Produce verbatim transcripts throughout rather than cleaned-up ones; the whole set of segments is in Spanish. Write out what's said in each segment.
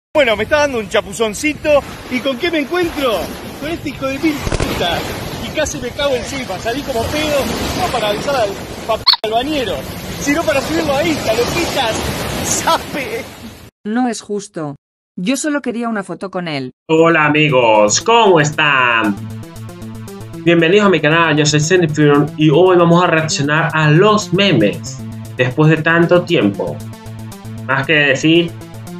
Bueno, me está dando un chapuzoncito. ¿Y con qué me encuentro? Con este hijo de mil puta. Y casi me cago encima. Salí como pedo, no para avisar al papá al bañero, sino para subirlo a Insta, lo quitas. ¡Sape! No es justo. Yo solo quería una foto con él. Hola amigos, ¿cómo están? Bienvenidos a mi canal, yo soy Zenifron y hoy vamos a reaccionar a los memes después de tanto tiempo. Más que decir,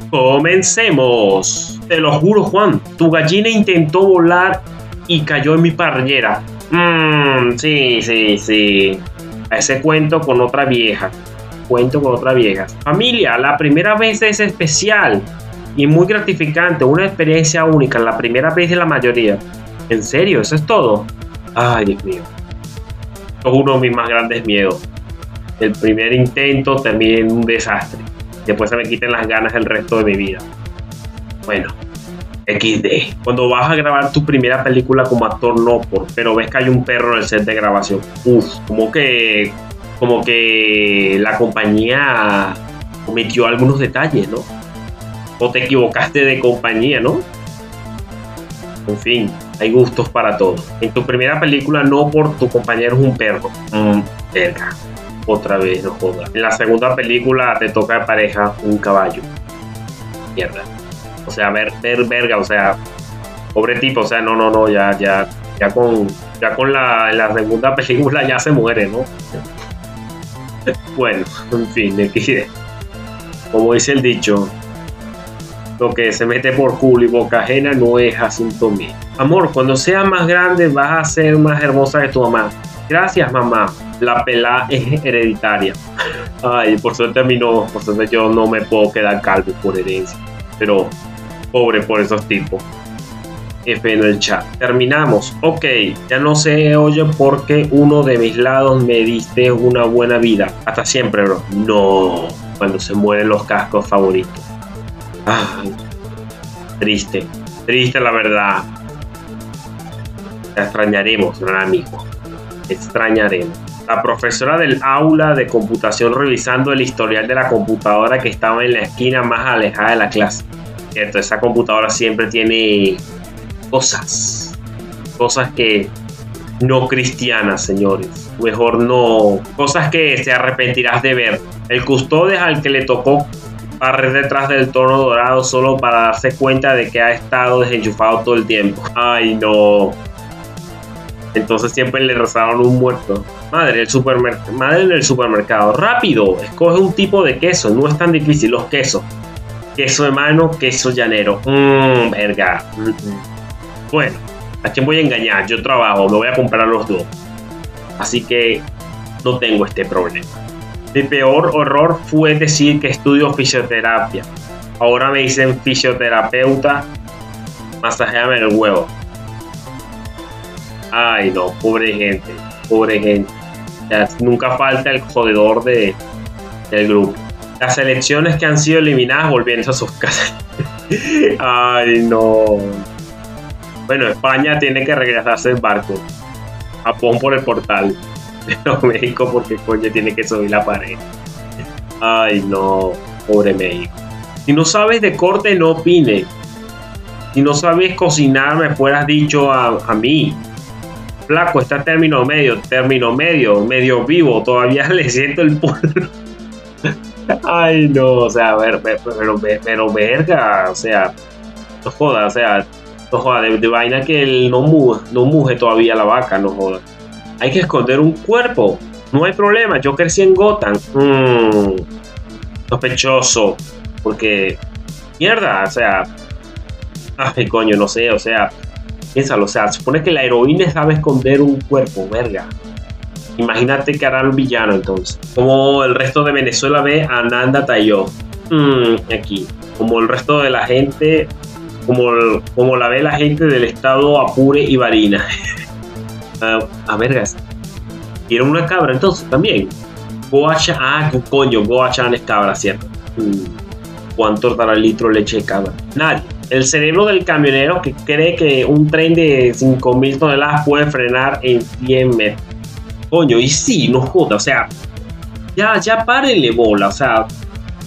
comencemos. Te lo juro, Juan, tu gallina intentó volar y cayó en mi parrillera. Mmm, sí, sí, sí. A ese cuento con otra vieja. Cuento con otra vieja. Familia, la primera vez es especial y muy gratificante, una experiencia única, la primera vez de la mayoría. ¿En serio? ¿Eso es todo? Ay, Dios mío. Es uno de mis más grandes miedos. El primer intento termina en un desastre. Después se me quiten las ganas el resto de mi vida. Bueno, equis de. Cuando vas a grabar tu primera película como actor, no por, pero ves que hay un perro en el set de grabación. Uf, como que, como que la compañía omitió algunos detalles, ¿no? O te equivocaste de compañía, ¿no? En fin, hay gustos para todo. En tu primera película, no por tu compañero es un perro. Mmm, verga. Otra vez, no jodas. En la segunda película te toca de pareja un caballo. Mierda. O sea, ver, ver verga, o sea, pobre tipo, o sea, no, no, no, ya, ya, ya con, ya con la, en la segunda película ya se muere, ¿no? Bueno, en fin, de que, como dice el dicho, lo que se mete por culo y boca ajena no es asunto mío. Amor, cuando seas más grande vas a ser más hermosa que tu mamá. Gracias, mamá. La pelá es hereditaria. Ay, por suerte a mí no, por suerte yo no me puedo quedar calvo por herencia. Pero pobre por esos tipos. F en el chat. Terminamos. Ok, ya no se oye porque uno de mis lados me diste una buena vida. Hasta siempre, bro. No, cuando se mueren los cascos favoritos. Ay, triste, triste la verdad. Te extrañaremos, gran amigo. Extrañaremos. La profesora del aula de computación revisando el historial de la computadora que estaba en la esquina más alejada de la clase. Cierto, esa computadora siempre tiene cosas, cosas que no cristianas, señores. Mejor no, cosas que te arrepentirás de ver. El custodio al que le tocó barrer detrás del tono dorado solo para darse cuenta de que ha estado desenchufado todo el tiempo. Ay, no. Entonces siempre le rezaron un muerto. Madre, el supermercado, madre del supermercado. Rápido, escoge un tipo de queso. No es tan difícil, los quesos. Queso de mano, queso llanero. Mmm, verga. Bueno, ¿a quién voy a engañar? Yo trabajo, me voy a comprar los dos. Así que no tengo este problema. Mi peor horror fue decir que estudio fisioterapia. Ahora me dicen fisioterapeuta. Masajéame el huevo. Ay, no, pobre gente, pobre gente. Ya, nunca falta el jodedor de, del grupo. Las selecciones que han sido eliminadas volviendo a sus casas. Ay, no. Bueno, España tiene que regresarse en barco. Japón por el portal. Pero México porque coño tiene que subir la pared. Ay, no, pobre México. Si no sabes de corte, no opines. Si no sabes cocinar, me fueras dicho a, a mí. Flaco, está término medio, término medio, medio vivo, todavía le siento el polvo. Ay, no, o sea, a ver, pero, pero, pero verga, o sea, no joda, o sea, no joda, de, de vaina que él no muge, no muge todavía la vaca, no joda. Hay que esconder un cuerpo, no hay problema, yo crecí en Gotham. Mmm, sospechoso, porque, mierda, o sea, ay, coño, no sé, o sea, piénsalo, o sea, supone que la heroína sabe esconder un cuerpo, verga. Imagínate que hará el villano entonces. Como el resto de Venezuela ve a Nanda Tayo. Mm, aquí. Como el resto de la gente, como, el, como la ve la gente del estado Apure y Barinas. uh, a vergas. ¿Quieren una cabra entonces también? Goacha, ah, coño, Goachan es cabra, ¿cierto? Mm, ¿Cuánto dará el litro de leche de cabra? Nadie. El cerebro del camionero que cree que un tren de cinco mil toneladas puede frenar en cien metros. Coño, y sí, no joda, o sea, ya, ya párenle bola, o sea,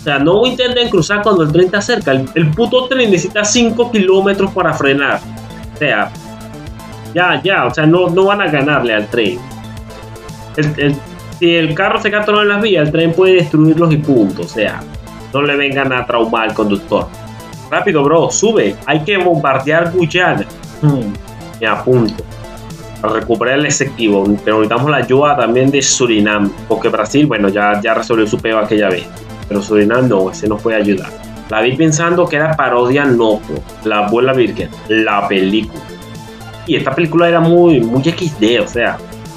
O sea, no intenten cruzar cuando el tren está cerca. El, el puto tren necesita cinco kilómetros para frenar. O sea, ya, ya, o sea, no, no van a ganarle al tren. El, el, si el carro se queda atorado en las vías, el tren puede destruirlos y punto. O sea, no le vengan a traumar al conductor. Rápido, bro, sube. Hay que bombardear Guyana. Hmm, me apunto. Para recuperar el Esequibo. Pero necesitamos la ayuda también de Surinam. Porque Brasil, bueno, ya, ya resolvió su peo aquella vez. Pero Surinam no, ese no puede ayudar. La vi pensando que era parodia Noco, la abuela virgen, la película. Y esta película era muy, muy equis de, o sea.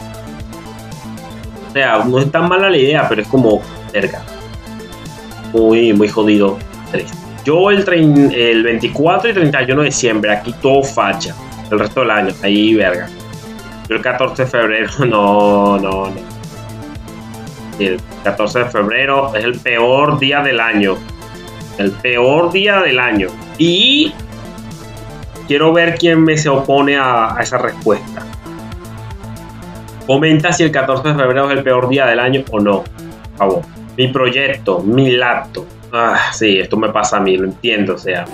O sea, no es tan mala la idea, pero es como verga. Muy, muy jodido. Triste. Yo el, el veinticuatro y treinta y uno de diciembre, aquí todo facha. El resto del año, ahí verga. Yo el catorce de febrero, no, no, no. El catorce de febrero es el peor día del año. El peor día del año. Y quiero ver quién me se opone a, a esa respuesta. Comenta si el catorce de febrero es el peor día del año o no. Por favor. Mi proyecto, mi laptop. Ah, sí, esto me pasa a mí, lo entiendo, o sea.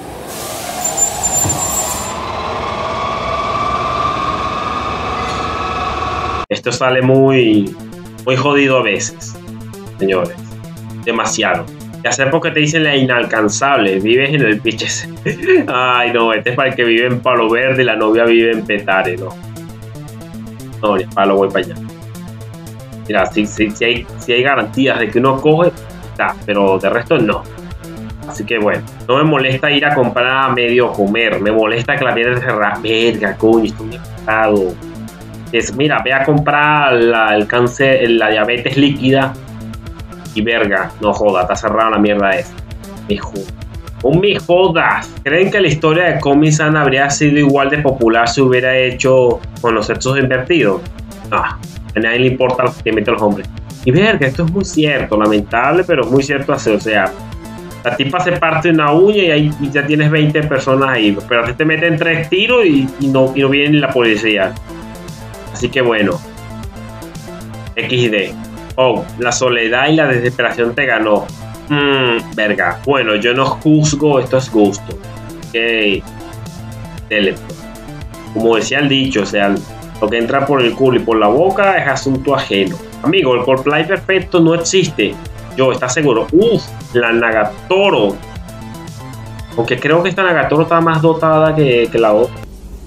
Esto sale muy, muy jodido a veces, señores. Demasiado. Ya sé por qué te dicen la inalcanzable. Vives en el pinche. Ay, no, este es para el que vive en Palo Verde y la novia vive en Petare, no. No, ni palo, voy para allá. Mira, si, si, si, hay, si hay garantías de que uno coge, está, pero de resto no. Así que bueno, no me molesta ir a comprar a medio comer. Me molesta que la tienda cerrada. Verga, coño, estoy muy cansado. Es, mira, ve a comprar la, el cáncer, la diabetes líquida. Y verga, no joda, está cerrada la mierda esa. Me jodas. ¡No me jodas! ¿Creen que la historia de Komi-san habría sido igual de popular si hubiera hecho con los sexos invertidos? No, a nadie le importa lo que meten los hombres. Y verga, esto es muy cierto, lamentable, pero muy cierto así. O sea, la tipa se parte una uña y, ahí, y ya tienes veinte personas ahí. Pero a ti te meten tres tiros y, y, no, y no viene la policía. Así que bueno. equis de. Oh, la soledad y la desesperación te ganó. Mmm, verga. Bueno, yo no juzgo, esto es gusto. Ok. Dele. Como decía el dicho, o sea, lo que entra por el culo y por la boca es asunto ajeno. Amigo, el cosplay perfecto no existe. Yo, ¿estás seguro? Uff, la Nagatoro. Aunque creo que esta Nagatoro está más dotada que, que la otra.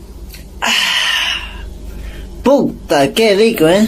Puta, qué rico, ¿eh?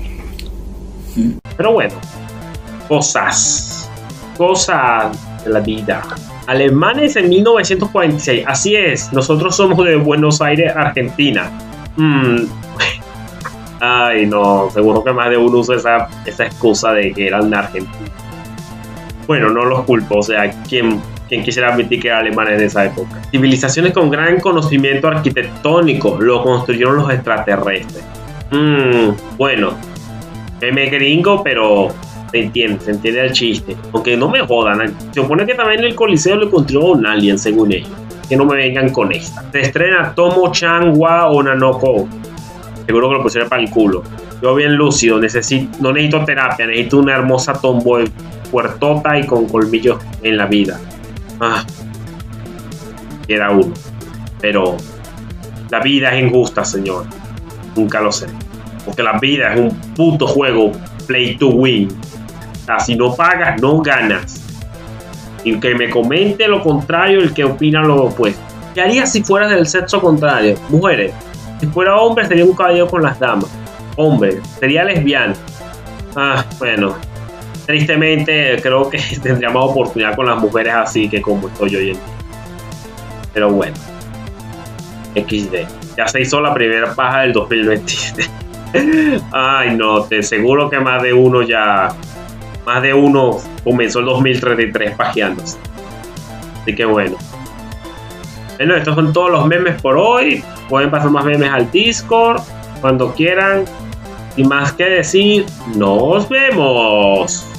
Pero bueno, cosas, cosas de la vida. Alemanes en mil novecientos cuarenta y seis, así es, nosotros somos de Buenos Aires, Argentina. Mm. Ay, no, seguro que más de uno usa esa, esa excusa de que eran de Argentina. Bueno, no los culpo, o sea, ¿quién, quién quisiera admitir que eran alemanes en esa época? Civilizaciones con gran conocimiento arquitectónico lo construyeron los extraterrestres. Mm, bueno. Meme gringo, pero se entiende, se entiende el chiste. Aunque no me jodan, se supone que también el Coliseo lo construyó un alien, según ellos. Que no me vengan con esta. Se estrena Tomo-chan wa Onanoko. Seguro que lo pusieron para el culo. Yo bien lúcido, necesito, no necesito terapia, necesito una hermosa tomboy puertota y con colmillos en la vida. Ah, era uno. Pero la vida es injusta, señor. Nunca lo sé. Porque la vida es un puto juego play to win. O sea, si no pagas, no ganas. Y que me comente lo contrario, el que opina lo opuesto. ¿Qué harías si fueras del sexo contrario? Mujeres. Si fuera hombre, sería un caballero con las damas. Hombre, sería lesbiana. Ah, bueno. Tristemente, creo que tendría más oportunidad con las mujeres así que como estoy yo hoy en día. Pero bueno. equis de. Ya se hizo la primera paja del dos mil veinte. Ay, no, te seguro que más de uno ya. Más de uno comenzó el dos mil treinta y tres pajeándose. Así que bueno. Bueno, estos son todos los memes por hoy. Pueden pasar más memes al Discord cuando quieran. Sin más que decir, nos vemos.